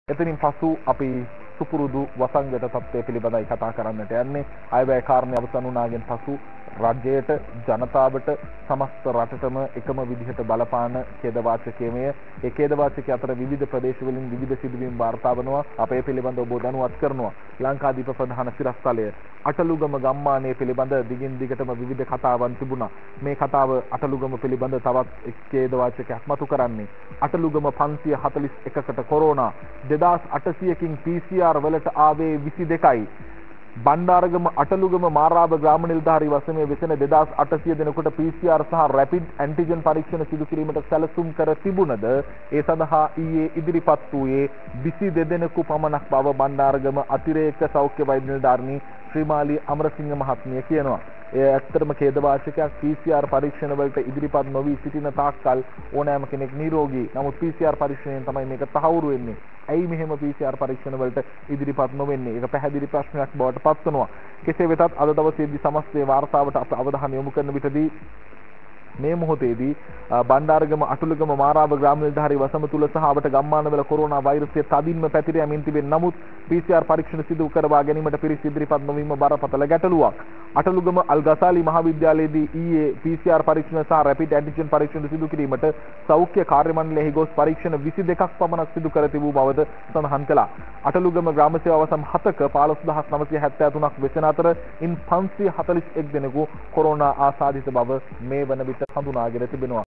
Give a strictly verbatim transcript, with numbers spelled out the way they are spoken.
එතනින් පසු අපි සුපුරුදු වසංගත තත්ත්වය පිළිබඳව කතා කරන්නට යන්නේ. අයවැය කාරණේ අවසන් වුණාගෙන් පසු රජයට ජනතාවට සමස්ත රටටම එකම විදිහට බලපාන ඛේදවාචකයේමය. ඒ ඛේදවාචකයේ අතර විවිධ ප්‍රදේශවලින් විවිධ සිදුවීම් වාර්තා වෙනවා. අපේ පිළිබඳව ඔබ දැනුවත් කරනවා. ලංකාදීප ප්‍රධාන සිරස්තලය අටලුගම ගම්මානයේ පිළිබඳ දිගින් දිගටම විවිධ කතාවන් තිබුණා. මේ කතාව අටලුගම පිළිබඳ තවත් එක් ඛේදවාචකයක් මතු කරන්නේ. අටලුගම පන්සිය හතළිස් එකකට කොරෝනා දෙදාස් අටසියකින් පී සී ආර් වලට ආවේ විසි දෙකයි. බණ්ඩාරගම අටලුගම මාරාබ ග්‍රාම නිලධාරී වසමේ වෙසෙන දෙදාස් අටසිය දෙනෙකුට පී සී ආර් සහ රැපිඩ් ඇන්ටිජන් පරීක්ෂණ සිදු කිරීමට සැලසුම් කර තිබුණද ඒ සඳහා ඊයේ ඉදිරිපත් වූයේ විසි දෙදෙනෙකු පමණක් බව බණ්ඩාරගම අතිරේක සෞඛ්‍ය වෛද්‍ය නිලධාරිනී ශ්‍රීමාලී අමරසිංහ මහත්මිය කියනවා. ඒ ඇත්තටම ඛේදවාචකයක්. පී සී ආර් පරීක්ෂණ වලට ඉදිරිපත් නොවි සිටින තාක්කල් ඕනෑම කෙනෙක් නිරෝගී. නමුත් පී සී ආර් පරීක්ෂණයෙන් තමයි මේක තහවුරු වෙන්නේ. ඇයි මෙහෙම පී සී ආර් පරීක්ෂණ වලට ඉදිරිපත් නොවෙන්නේ? ඒක පැහැදිලි ප්‍රශ්නයක් බවට පත් වෙනවා. කෙසේ වෙතත් අද දවසේදී සමස්තයේ වාර්තාවට අප අවධානය යොමු කරන විටදී මේ මොහොතේදී බණ්ඩාරගම අටලුගම මාරාබ ග්‍රාම නිලධාරී වසම තුල සහ අපට ගම්මානවල කොරෝනා වෛරසය තදින්ම පැතිර යමින් තිබෙන නමුත් පී සී ආර් පරීක්ෂණ සිදු කරවා ගැනීමට පිරිස් ඉදිරිපත් නොවීම බරපතල ගැටලුවක්. අටලුගම අල් ගසාලි මහාවිද්‍යාලයේදී ඊයේ පී සී ආර් පරීක්ෂණ සහ රැපිඩ් ඇන්ටිජන් පරීක්ෂණ සිදු කිරීමට සෞඛ්‍ය කාර්ය මණ්ඩලයෙහි ගොස් පරීක්ෂණ විසි දෙකක් පමණක් සිදු කර තිබූ බවද සඳහන් කළා. අටලුගම ග්‍රාම සේවා වසම් හතක පහළොස් දහස් නවසිය හැත්තෑ තුනක් වෙසෙන අතර ඉන් පන්සිය හතළිස් එක් දෙනෙකු කොරෝනා ආසාදිත බව මේ වන විට හඳුනාගෙන තිබෙනවා.